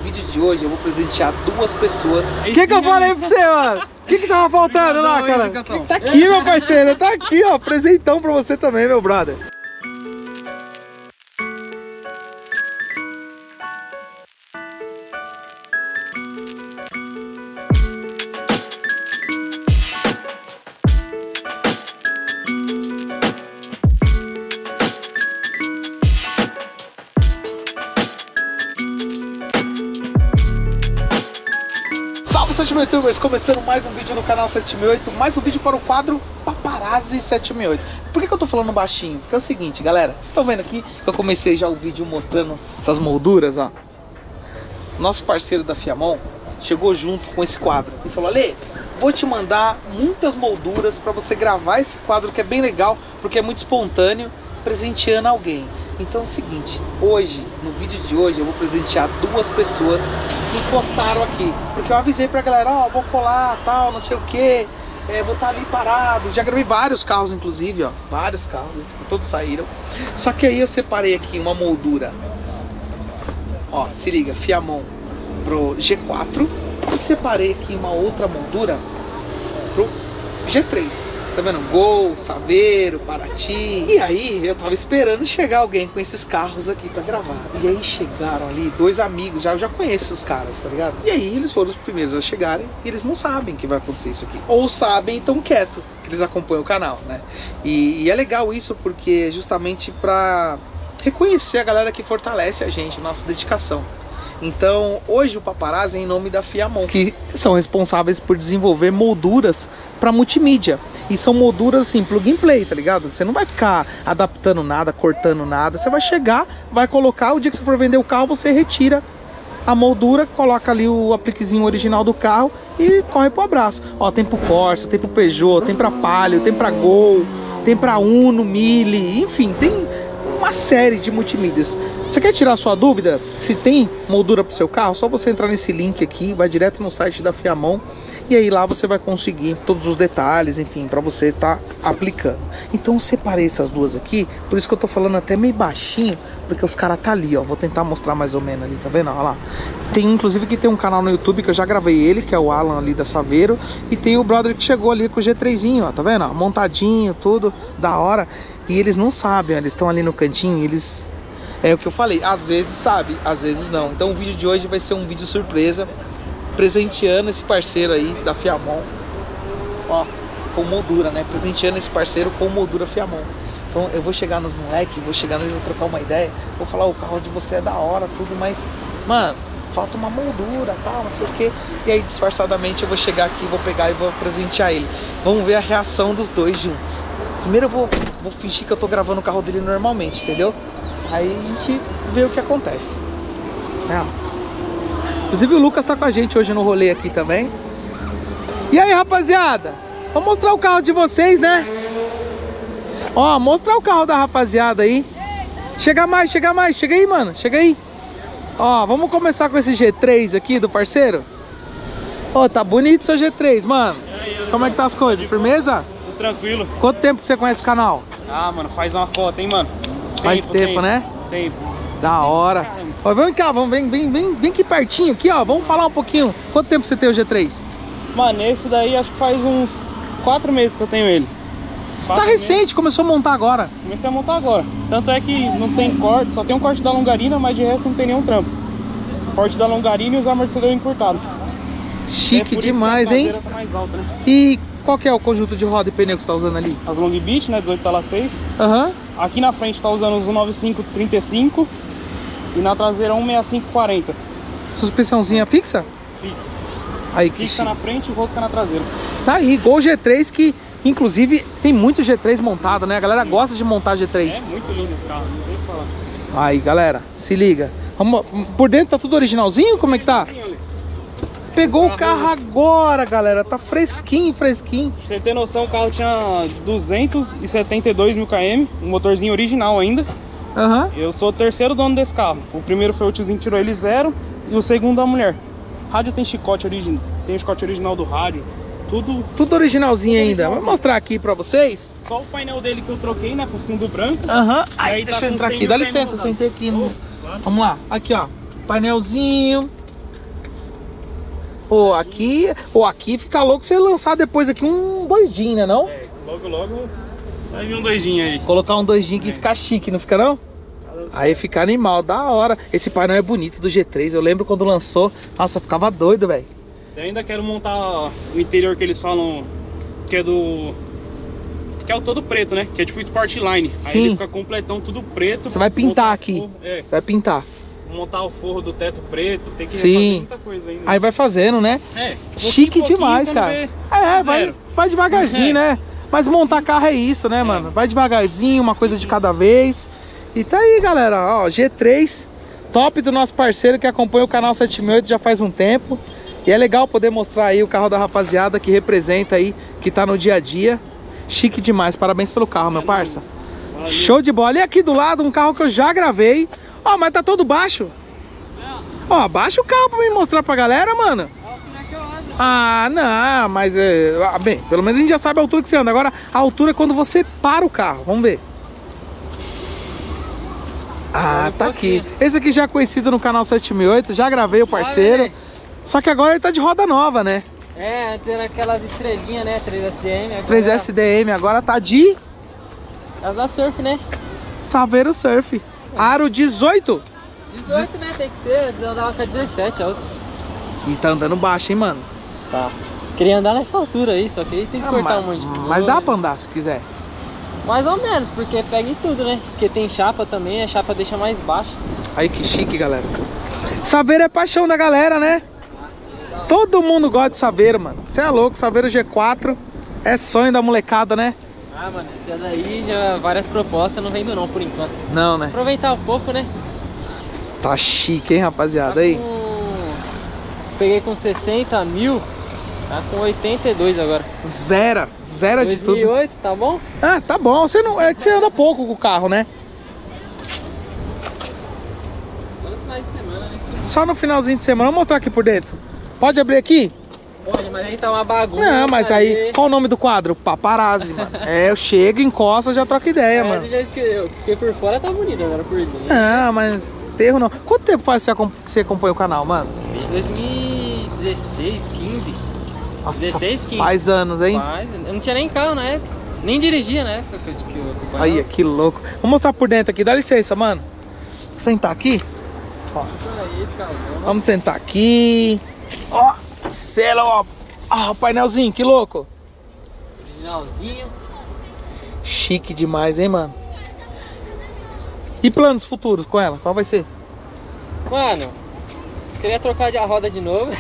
vídeo de hoje eu vou presentear duas pessoas. O que eu falei pra você, mano? O que tava faltando lá, cara? Tá aqui, meu parceiro, tá aqui, ó. Presentão pra você também, meu brother. Salve 768, começando mais um vídeo no canal 768, mais um vídeo para o quadro Paparazzi 768. Por que eu tô falando baixinho? Porque é o seguinte, galera, vocês estão vendo aqui que eu comecei já o vídeo mostrando essas molduras, ó. Nosso parceiro da Fiamon chegou junto com esse quadro e falou: Ale, vou te mandar muitas molduras para você gravar esse quadro que é bem legal, porque é muito espontâneo, presenteando alguém. Então é o seguinte, hoje, no vídeo de hoje, eu vou presentear duas pessoas que postaram aqui. Porque eu avisei pra galera, ó, vou colar, tal, não sei o que, vou estar ali parado. Já gravei vários carros, inclusive, ó, vários carros, todos saíram. Só que aí eu separei aqui uma moldura, ó, se liga, Fiamon pro G4. E separei aqui uma outra moldura pro G3. Tá vendo? Gol, Saveiro, Paraty. E aí eu tava esperando chegar alguém com esses carros aqui pra gravar. E aí chegaram ali dois amigos, eu já conheço os caras, tá ligado? E aí eles foram os primeiros a chegarem e eles não sabem que vai acontecer isso aqui. Ou sabem e tão quieto, que eles acompanham o canal, né? E é legal isso porque justamente pra reconhecer a galera que fortalece a gente, nossa dedicação. Então, hoje o Paparazzi é em nome da Fiamon, que são responsáveis por desenvolver molduras para multimídia. E são molduras assim, plug and play, tá ligado? Você não vai ficar adaptando nada, cortando nada. Você vai chegar, vai colocar, o dia que você for vender o carro, você retira a moldura, coloca ali o apliquezinho original do carro e corre pro abraço. Ó, tem pro Corsa, tem pro Peugeot, tem pra Palio, tem pra Gol, tem pra Uno, Mille, enfim, tem uma série de multimídias. Você quer tirar sua dúvida se tem moldura pro seu carro? Só você entrar nesse link aqui, vai direto no site da Fiamon e aí lá você vai conseguir todos os detalhes, enfim, para você estar aplicando. Então eu separei essas duas aqui, por isso que eu tô falando até meio baixinho, porque os caras tá ali, ó. Vou tentar mostrar mais ou menos ali, tá vendo? Olha lá. Tem inclusive que tem um canal no YouTube que eu já gravei ele, que é o Alan ali da Saveiro, e tem o brother que chegou ali com o G3zinho, ó, tá vendo? Montadinho, tudo da hora. E eles não sabem, eles estão ali no cantinho, eles... É o que eu falei, às vezes sabe, às vezes não. Então o vídeo de hoje vai ser um vídeo surpresa, presenteando esse parceiro aí da Fiamon, ó, com moldura, né? Presenteando esse parceiro com moldura Fiamon. Então eu vou chegar nos moleques, vou chegar neles, vou trocar uma ideia, vou falar, o carro de você é da hora, tudo, mas, mano, falta uma moldura, tal, não sei o que. E aí disfarçadamente eu vou chegar aqui, vou pegar e vou presentear ele. Vamos ver a reação dos dois juntos. Primeiro eu vou fingir que eu tô gravando o carro dele normalmente, entendeu? Aí a gente vê o que acontece. Inclusive o Lucas tá com a gente hoje no rolê aqui também. E aí, rapaziada? Vou mostrar o carro de vocês, né? Ó, mostrar o carro da rapaziada aí. Chega mais, chega aí, mano. Chega aí. Ó, vamos começar com esse G3 aqui do parceiro. Ó, tá bonito seu G3, mano. Como é que tá as coisas? Firmeza? Tudo tranquilo. Quanto tempo que você conhece o canal? Ah, mano, faz uma cota, hein, mano. Faz tempo, né? Tempo. Da hora. Ó, vem cá, vem aqui pertinho, aqui, ó. Vamos falar um pouquinho. Quanto tempo você tem o G3? Mano, esse daí acho que faz uns 4 meses que eu tenho ele. Tá recente, começou a montar agora. Comecei a montar agora. Tanto é que não tem corte, só tem um corte da longarina, mas de resto não tem nenhum trampo. Corte da longarina e os amortecedores encurtados. Chique demais, hein? Tá mais alta, né? E qual que é o conjunto de roda e pneu que você tá usando ali? As Long Beach, né? 18 tala 6. Aham. Aqui na frente tá usando os 195/35 e na traseira 165/40. Suspensãozinha fixa? Fixa. Aí, que Fixa chique. na frente e rosca na traseira. Tá aí, Gol G3 que, inclusive, tem muito G3 montado, né? A galera gosta de montar G3. É muito lindo esse carro, não tem o que falar. Aí, galera, se liga. Vamos, por dentro tá tudo originalzinho? Como é que tá? Pegou o carro agora, galera. Tá fresquinho, fresquinho. Pra você ter noção, o carro tinha 272 mil km, um motorzinho original ainda. Aham. Eu sou o terceiro dono desse carro. O primeiro foi o tiozinho que tirou ele 0 e o segundo a mulher. Rádio tem chicote original, tem o chicote original do rádio. Tudo originalzinho ainda. Vou mostrar aqui pra vocês. Só o painel dele que eu troquei, né, pro fundo branco. Aham. E Aí, aí deixa tá eu com entrar 100 aqui. Dá mil licença, km sentei aqui no... Claro. Vamos lá. Aqui, ó. Painelzinho. Ô, aqui fica louco você lançar depois aqui um 2Din, né não? É, logo vai vir um 2Din aí. Colocar um 2Din que fica chique, não fica não? Aí fica animal, da hora. Esse painel é bonito do G3, eu lembro quando lançou. Nossa, eu ficava doido, velho. Eu ainda quero montar o interior que eles falam que é do... Que é o todo preto, né? Que é tipo Sportline. Sim. Aí ele fica completão, tudo preto. Você vai pintar aqui. É. Você vai pintar. Montar o forro do teto preto, tem que Sim. fazer muita coisa ainda. Aí vai fazendo, né? É. Chique demais, cara. Vai devagarzinho, né? Mas montar carro é isso, né, mano? Vai devagarzinho, uma coisa de cada vez. E tá aí, galera, ó, G3, top do nosso parceiro que acompanha o canal 768 já faz um tempo. E é legal poder mostrar aí o carro da rapaziada que representa aí, que tá no dia a dia. Chique demais, parabéns pelo carro, meu parça. Show de bola. E aqui do lado, um carro que eu já gravei. Ó, mas tá todo baixo. Ó, abaixa o carro pra me mostrar pra galera, mano. Ah, não, mas bem, pelo menos a gente já sabe a altura que você anda. Agora, a altura é quando você para o carro, vamos ver. Ah, tá aqui. Esse aqui já é conhecido no canal 768, já gravei o parceiro. Só que agora ele tá de roda nova, né? É, antes era aquelas estrelinhas, né? 3SDM. Agora 3SDM, agora tá de... As da Surf, né? Saveiro Surf. Aro 18. 18, né? Tem que ser. Eu andava com a 17, a outra. E tá andando baixo, hein, mano? Tá. Queria andar nessa altura aí, só que aí tem que cortar um monte de coisa. Mas dá pra andar se quiser. Mais ou menos, porque pega em tudo, né? Porque tem chapa também, a chapa deixa mais baixo. Aí que chique, galera. Saveiro é paixão da galera, né? Todo mundo gosta de Saveiro, mano. Você é louco, Saveiro G4 é sonho da molecada, né? Ah, mano, esse daí já várias propostas, não vendo não por enquanto. Não, né? Aproveitar um pouco, né? Tá chique, hein, rapaziada? Tá aí. Peguei com 60 mil, tá com 82 agora. Zero de tudo. 2008, tá bom? Ah, tá bom. Você não, é que você anda pouco com o carro, né? Só nos finais de semana, né? Só no finalzinho de semana. Vou mostrar aqui por dentro. Pode abrir aqui? Pode, mas aí tá uma bagunça. Não, mas aí... Qual o nome do quadro? Paparazzi, mano. É, eu chego, encosta, já troca ideia, mano. Já esqueceu, porque por fora tá bonito, agora por dentro. Ah, mas... Terro não. Quanto tempo faz que você acompanha o canal, mano? Desde 2016, 15. Nossa, 16, 15. faz anos, hein? Faz. Eu não tinha nem carro na época. Nem dirigia na época que eu acompanhava. Aí, que louco. Vou mostrar por dentro aqui. Dá licença, mano. Vou sentar aqui. Ó. Aí, vamos sentar aqui. Ó, selo, ó. Ah, o painelzinho, que louco. Originalzinho. Chique demais, hein, mano. E planos futuros com ela? Qual vai ser? Mano, queria trocar a roda de novo.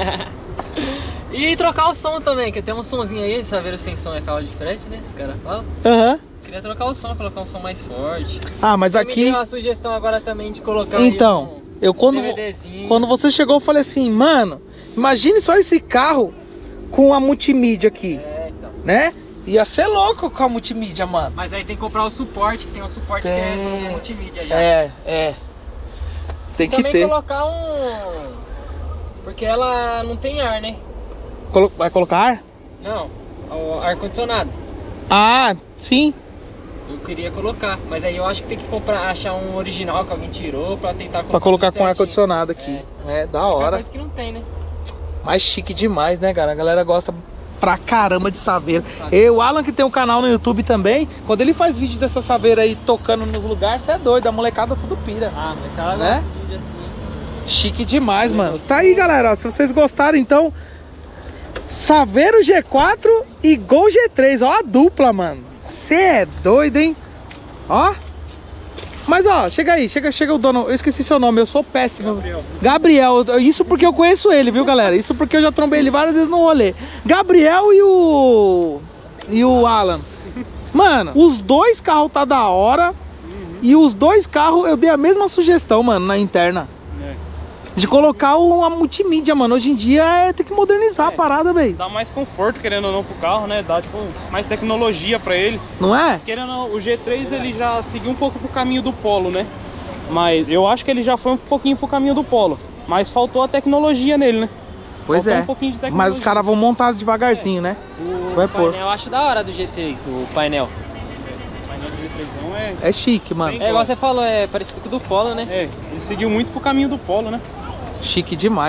E trocar o som também, que tem um sonzinho aí, Saveiro sem som é carro de frete, né? Os caras falam. Aham. Queria trocar o som, colocar um som mais forte. Ah, mas você aqui... me deu uma sugestão agora também de colocar então, aí eu quando você chegou, eu falei assim, mano, imagine só esse carro com a multimídia aqui, então. né? Ia ser louco com a multimídia, mano. Mas aí tem que comprar o suporte, que tem um suporte que é multimídia já. É. Tem que também ter. Colocar um... Porque ela não tem ar, né? Vai colocar ar? Não, o ar-condicionado. Ah, sim. Eu queria colocar, mas aí eu acho que tem que comprar, achar um original que alguém tirou pra tentar colocar. Pra colocar com ar-condicionado aqui. É, da hora. Coisa que não tem, né? Mais chique demais, né, cara? A galera gosta pra caramba de Saveiro. E o Alan, que tem um canal no YouTube também, quando ele faz vídeo dessa Saveiro aí tocando nos lugares, você é doido, a molecada tudo pira. Ah, mas cara né? gosta de vídeo assim. Chique demais, mano. Tá aí, galera, ó, se vocês gostaram, então, Saveiro G4 e Gol G3, ó a dupla, mano. Você é doido, hein? Ó. Mas ó, chega aí, chega o dono. Eu esqueci seu nome, eu sou péssimo. Gabriel. Isso porque eu conheço ele, viu, galera? Isso porque eu já trombei ele várias vezes no rolê. Gabriel e o Alan. Mano, os dois carros tá da hora. E os dois carros eu dei a mesma sugestão, mano, na interna. De colocar uma multimídia, mano. Hoje em dia tem que modernizar a parada, velho. Dá mais conforto, querendo ou não, pro carro, né? Dá, tipo, mais tecnologia pra ele. Não é? Querendo ou não, o G3 ele já seguiu um pouco pro caminho do Polo, né? Mas eu acho que ele já foi um pouquinho pro caminho do Polo. Mas faltou a tecnologia nele, né? Pois faltou é. Um pouquinho de tecnologia. Mas os caras vão montar devagarzinho, né? Vai pôr. Eu acho da hora do G3, o painel. O painel do G3 é chique, mano. É igual você falou, é parecido com o do Polo, né? É, ele seguiu muito pro caminho do Polo, né? Chique demais.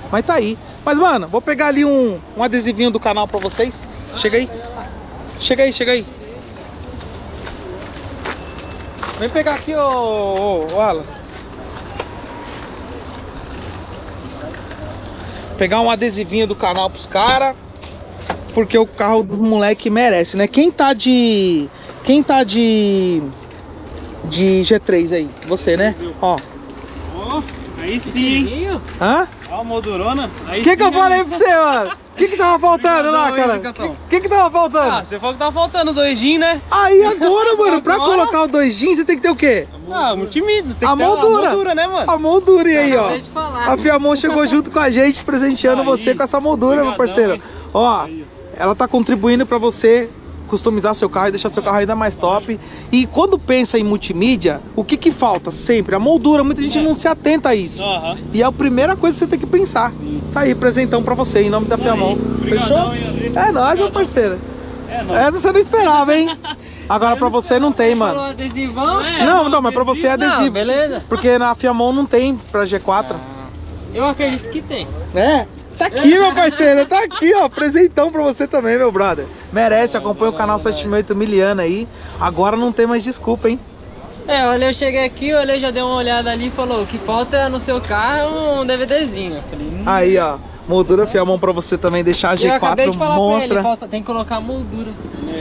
Mas tá aí. Mas, mano, vou pegar ali um adesivinho do canal pra vocês. Chega aí. Chega aí, chega aí. Vem pegar aqui, ô Alan. Pegar um adesivinho do canal pros caras. Porque o carro do moleque merece, né? Quem tá de G3 aí? Você, né? Ó. Aí sim. Hã? Ó a moldurona. O que eu falei pra você, mano? O que tava faltando lá, cara? O que tava faltando? Ah, você falou que tava faltando 2 jeans, né? Aí agora, mano, pra colocar o 2 jeans, você tem que ter o quê? Ah, multimídia. Tem A que ter moldura. a moldura, né, mano? A moldura, e aí, ó. Acabei de falar. A Fiamon chegou junto com a gente, presenteando Aí, você com essa moldura, meu obrigadão, parceiro. hein? Ó, ela tá contribuindo pra você customizar seu carro e deixar seu carro ainda mais top. E quando pensa em multimídia, o que falta sempre? A moldura. Muita gente não se atenta a isso. Aham. E é a primeira coisa que você tem que pensar. Tá aí, presentão pra você, em nome da Fiamon. Fechou? Obrigadão, hein, André? É nóis, meu parceiro. É nóis. Essa você não esperava, hein? Agora pra você não tem, Falou mano. adesivão? Não, mas pra você é adesivo. Não, beleza. Porque na Fiamon não tem pra G4. Eu acredito que tem. É? Tá aqui, meu parceiro. Tá aqui, ó. Presentão pra você também, meu brother. Merece, acompanha o canal 78 Miliano aí. Agora não tem mais desculpa, hein? É, eu cheguei aqui, o Ale já deu uma olhada ali e falou: o que falta no seu carro é um DVDzinho. Eu falei, Aí, ó. Moldura Fiamon pra você também deixar a eu acabei G4 de falar pra ele, monstra. falta, tem que colocar a moldura.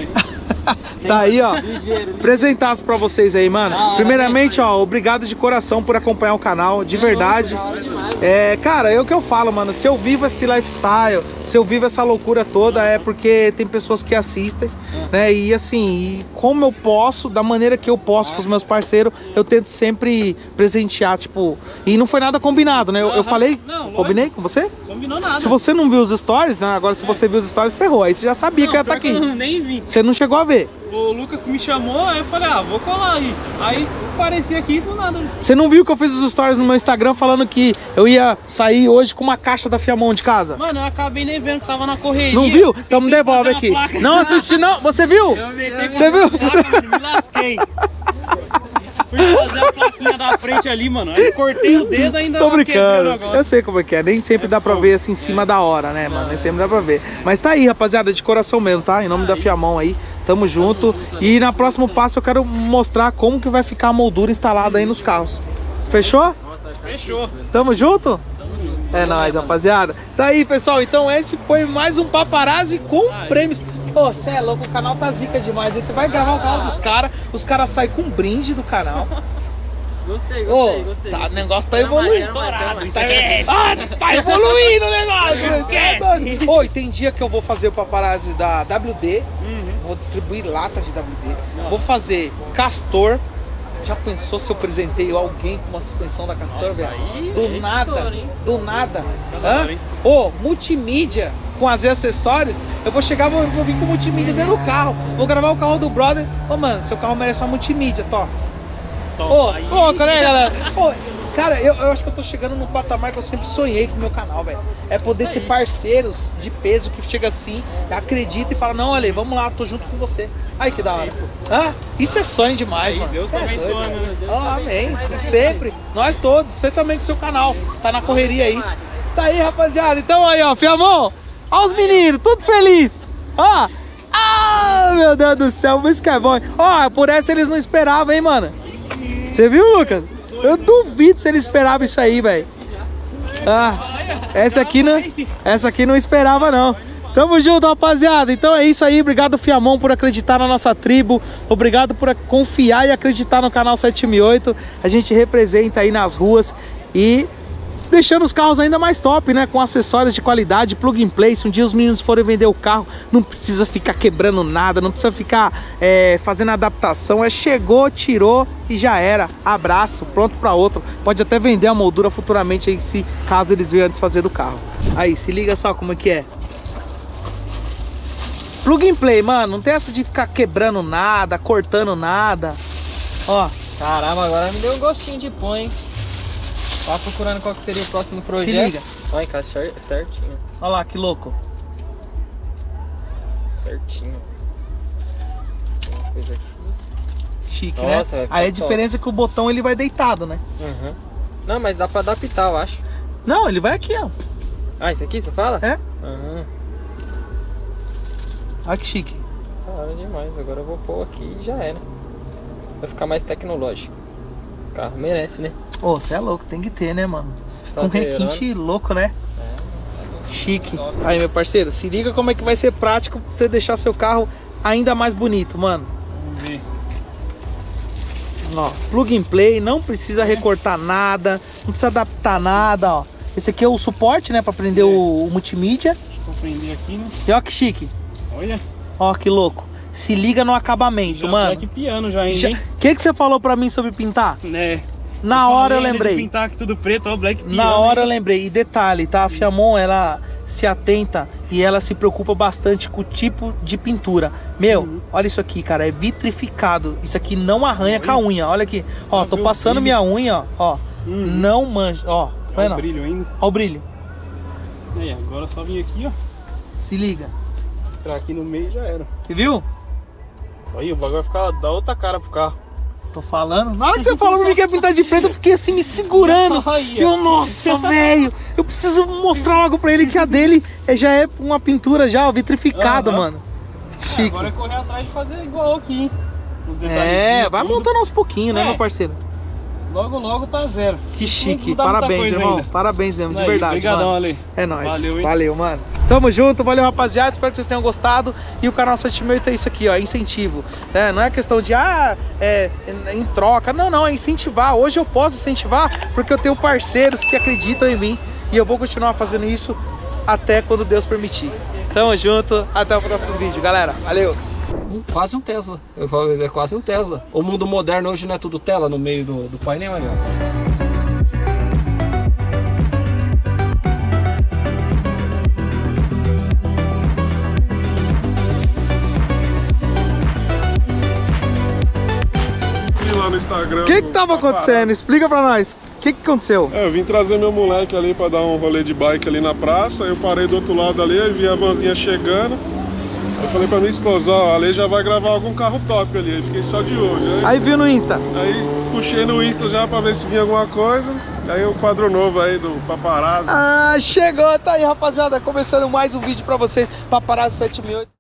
Tá aí, ó. Presentaço pra vocês aí, mano. Da hora, Primeiramente, ó, obrigado de coração por acompanhar o canal, de verdade. Da hora demais. É, cara, é o que eu falo, mano. Se eu vivo esse lifestyle, se eu vivo essa loucura toda, é porque tem pessoas que assistem, né? E assim, e como eu posso, da maneira que eu posso com os meus parceiros, eu tento sempre presentear, tipo. E não foi nada combinado, né? Eu falei, Não, combinei com você? Combinou nada. Se você não viu os stories, né? Agora se você viu os stories, ferrou. Aí você já sabia que eu ia estar aqui. Eu nem vi. Você não chegou a ver. O Lucas que me chamou, aí eu falei, vou colar aí. Aí apareci aqui do nada. Você não viu que eu fiz os stories no meu Instagram falando que eu ia sair hoje com uma caixa da Fiamon de casa? Mano, eu acabei nem vendo que tava na correria. Não viu? Então me Tentei devolve fazer aqui. uma placa. Não assisti não. Você viu? Eu tentei Você fazer viu? uma placa, mano, me lasquei. Fui fazer a plaquinha da frente ali, mano. Aí cortei o dedo ainda. Tô quebrei o brincando. negócio. Eu sei como é que é. Nem sempre dá pra ver assim em cima da hora, né, mano? Nem sempre dá pra ver. Mas tá aí, rapaziada, de coração mesmo, tá? Em nome da Fiamon aí. Tamo junto. E na próximo passo eu quero mostrar como que vai ficar a moldura instalada aí nos carros. Fechou? Fechou. Tamo junto? É nóis, rapaziada. Tá aí, pessoal. Então esse foi mais um paparazzi com prêmios. Ô, cê é louco, o canal tá zica demais. Aí você vai gravar o canal dos caras, os caras saem com um brinde do canal. Gostei, Ô, gostei. tá, o negócio tá evoluindo. Tá evoluindo o negócio. Cê é doido. Ô, e tem dia que eu vou fazer o paparazzi da WD. Vou distribuir latas de WD. Vou fazer Castor. Já pensou se eu presenteio alguém com uma suspensão da Castor, velho? Do nada, estouro, hein? do nada. da hora, hein? Ô, multimídia com as acessórios. Eu vou chegar, vou vir com multimídia dentro do carro. Vou gravar o carro do brother. Ô, mano, seu carro merece uma multimídia, top. Ô, galera. Ô, cara, eu acho que eu tô chegando num patamar que eu sempre sonhei com o meu canal, velho. É poder ter parceiros de peso que chega assim, acredita e fala, não, Ale, vamos lá, tô junto com você. Aí que da hora. Hã? Isso é sonho demais, mano. Deus Cê é também doido. sonha, né? Ó, amém. Sempre. Nós todos. Você também com o seu canal. Tá na correria aí. Tá aí, rapaziada. Então aí, ó, Fiamon. Ó os meninos, tudo feliz. Ó. Ah, meu Deus do céu, isso que é bom. Ó, por essa eles não esperavam, hein, mano. Você viu, Lucas? Eu duvido se eles esperavam isso aí, velho. Essa aqui não esperava, não. Tamo junto, rapaziada. Então é isso aí. Obrigado, Fiamon, por acreditar na nossa tribo. Obrigado por confiar e acreditar no canal 7.008. A gente representa aí nas ruas e deixando os carros ainda mais top, né? Com acessórios de qualidade, plug and play. Se um dia os meninos forem vender o carro, não precisa ficar quebrando nada, não precisa ficar fazendo adaptação. Chegou, tirou e já era. Abraço, pronto para outro. Pode até vender a moldura futuramente aí, se caso eles venham antes fazer do carro. Aí, se liga só como é que é. Plug and play, mano. Não tem essa de ficar quebrando nada, cortando nada. Ó. Caramba, agora me deu um gostinho de pão, hein? Tava procurando qual que seria o próximo projeto. Se liga. Olha, encaixa certinho. Olha lá, que louco. Certinho. Tem uma coisa aqui. Chique, Nossa, né? vai ficar Aí a top. diferença é que o botão ele vai deitado, né? Uhum. Não, mas dá pra adaptar, eu acho. Não, ele vai aqui, ó. Ah, esse aqui você fala? É? Aham. Olha que chique. Cara, demais. Agora eu vou pôr aqui e já era. Vai ficar mais tecnológico. O carro merece, né? Ô, você é louco, tem que ter, né, mano? Só Um requinte louco, né? Chique. Aí, meu parceiro, se liga como é que vai ser prático pra você deixar seu carro ainda mais bonito, mano. Vamos ver. Ó, plug and play, não precisa recortar nada, não precisa adaptar nada, ó. Esse aqui é o suporte, né, pra prender o multimídia. Deixa eu prender aqui, né? E ó que chique. Olha. Ó que louco. Se liga no acabamento, Já mano. Black piano já, hein? O que você falou pra mim sobre pintar? Né? Na hora eu lembrei. Pintar aqui tudo preto, ó, Black piano. Na hora eu lembrei. E detalhe, tá? A Fiamon, ela se atenta e ela se preocupa bastante com o tipo de pintura. Meu, olha isso aqui, cara. É vitrificado. Isso aqui não arranha com a unha. Olha aqui. Ó, tô passando minha unha, ó. Não mancha, ó. Olha o brilho ainda. Ó o brilho. Aí, agora é só vir aqui, ó. Se liga. Entrar aqui no meio já era. Você viu? Aí o bagulho vai ficar da outra cara pro carro. Tô falando. Na hora que você falou pra mim que ia pintar de preto, eu fiquei assim me segurando. Eu, nossa, velho. Eu preciso mostrar logo pra ele que a dele já é uma pintura já, ó, vitrificada, mano. Chique. Agora é correr atrás de fazer igual aqui, hein? Os Vai tudo. montando aos pouquinhos, né, meu parceiro? Logo, logo tá zero. Que chique. Não dá muita Parabéns, coisa irmão. ainda. Parabéns mesmo, de Aí, verdade, obrigadão, mano. Ale. É nóis. Valeu, hein? Valeu, mano. Tamo junto, valeu, rapaziada. Espero que vocês tenham gostado. E o canal 78 é isso aqui, ó, incentivo. Não é questão de, em troca. Não, é incentivar. Hoje eu posso incentivar porque eu tenho parceiros que acreditam em mim. E eu vou continuar fazendo isso até quando Deus permitir. Tamo junto, até o próximo vídeo, galera. Valeu. Quase um Tesla. Eu falo, é quase um Tesla. O mundo moderno hoje não é tudo tela no meio do painel, olha. Lá no Instagram. O que tava acontecendo? Explica pra nós. O que aconteceu? Eu vim trazer meu moleque ali pra dar um rolê de bike ali na praça. Eu parei do outro lado ali e vi a vanzinha chegando. Eu falei pra minha esposa, ó, ali já vai gravar algum carro top ali. Eu fiquei só de olho. Aí viu no Insta. Aí puxei no Insta já pra ver se vinha alguma coisa. Aí o quadro novo aí do Paparazzi. Chegou, tá aí, rapaziada. Começando mais um vídeo pra vocês. Paparazzi 78.